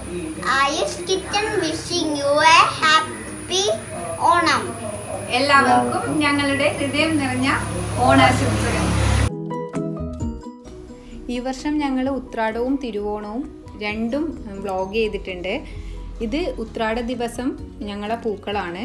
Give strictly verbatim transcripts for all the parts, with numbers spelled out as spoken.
Aayush Kitchen wishing you a happy onam. എല്ലാവർക്കും ഞങ്ങളുടെ ഹൃദയം നിറഞ്ഞ ഓണാശംസകൾ. ഈ വർഷം ഞങ്ങൾ ഉത്രാടവും തിരുവോണവും രണ്ടും വ്ലോഗ് ചെയ്തിട്ടുണ്ട്. ഇത് ഉത്രാട ദിവസം ഞങ്ങളെ പൂക്കളാണ്.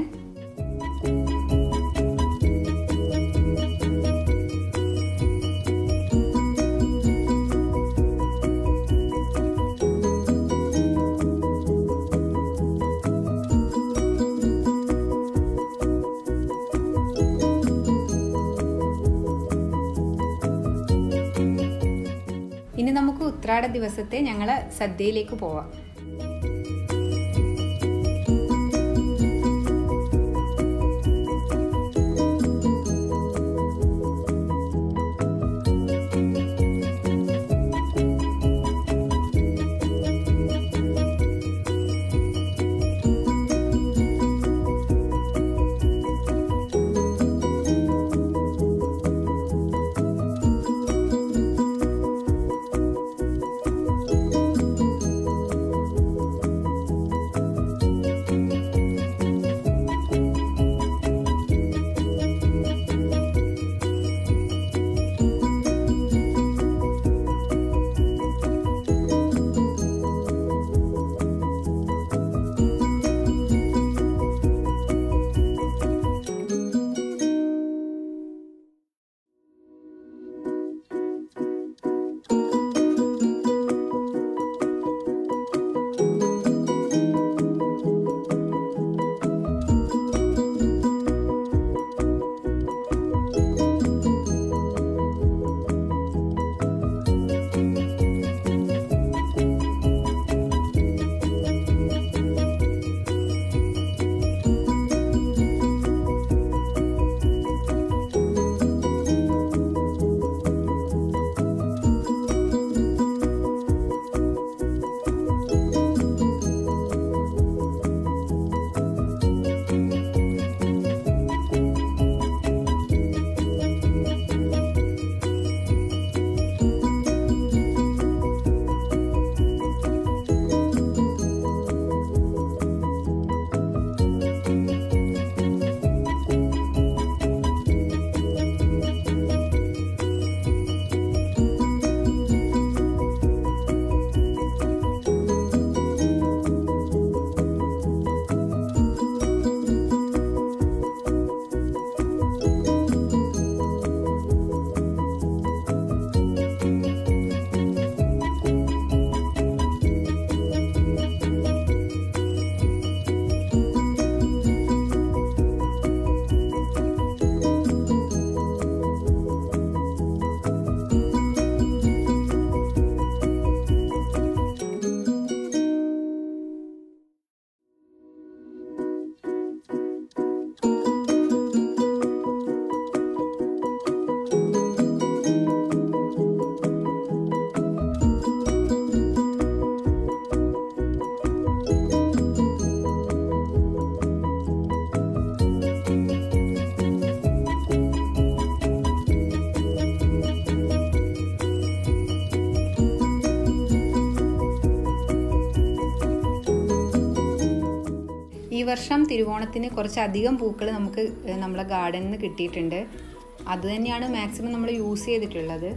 ഇനി നമുക്ക് ഉത്രാട ദിവസത്തെ ഞങ്ങളെ സദ്യയിലേക്ക് പോവാം. ഈ വർഷം തിരുവോണത്തിന് കുറച്ചധികം പൂക്കൾ നമുക്ക് നമ്മളെ ഗാർഡനിൽ നിന്ന് കിട്ടിയിട്ടുണ്ട്. അത് തന്നെയാണ് മാക്സിമം നമ്മൾ യൂസ് ചെയ്തിട്ടുള്ളത്.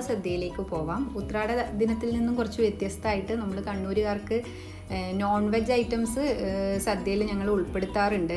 സദ്യയിലേക്ക് പോവാം. ഉത്രാട ദിനത്തിൽ നിന്നും കുറച്ച് വ്യത്യസ്തമായിട്ട് നമ്മൾ കണ്ണൂരുകാർക്ക് നോൺ വെജ് ഐറ്റംസ് സദ്യയിൽ ഞങ്ങൾ ഉൾപ്പെടുത്താറുണ്ട്.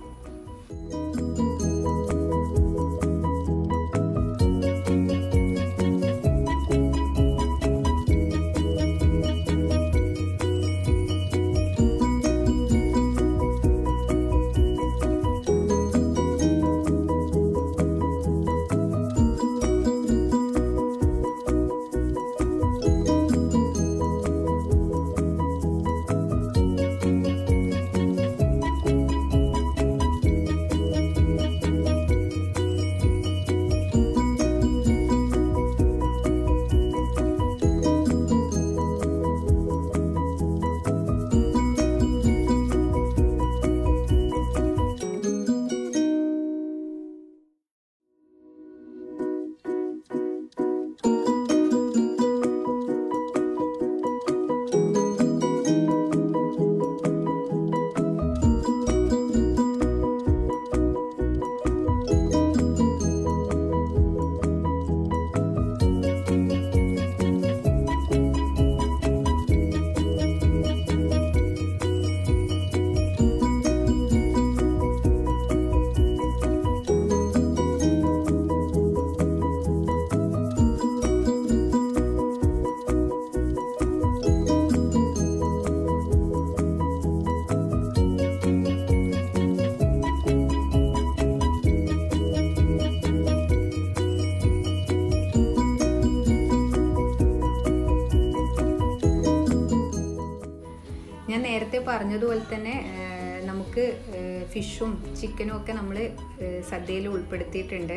ഞാൻ നേരത്തെ പറഞ്ഞതുപോലെ തന്നെ നമുക്ക് ഫിഷും ചിക്കനും ഒക്കെ നമ്മൾ സദ്യയിൽ ഉൾപ്പെടുത്തിയിട്ടുണ്ട്.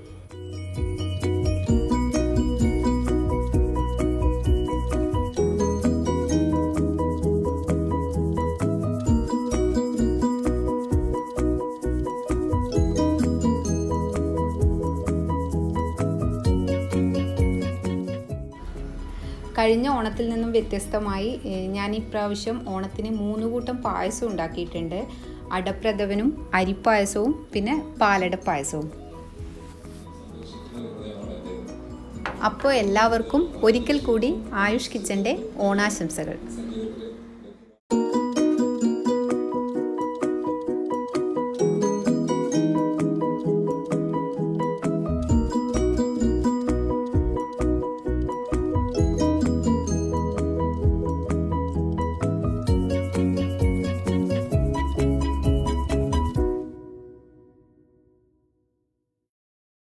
കഴിഞ്ഞ ഓണത്തിൽ നിന്നും വ്യത്യസ്തമായി ഞാൻ ഈ പ്രാവശ്യം ഓണത്തിന് മൂന്ന് കൂട്ടം പായസം ഉണ്ടാക്കിയിട്ടുണ്ട്. അടപ്രഥമനും അരിപ്പായസവും പിന്നെ പാലട പായസവും. അപ്പോൾ എല്ലാവർക്കും ഒരിക്കൽ കൂടി ആയുഷ് കിച്ചൻ്റെ ഓണാശംസകൾ.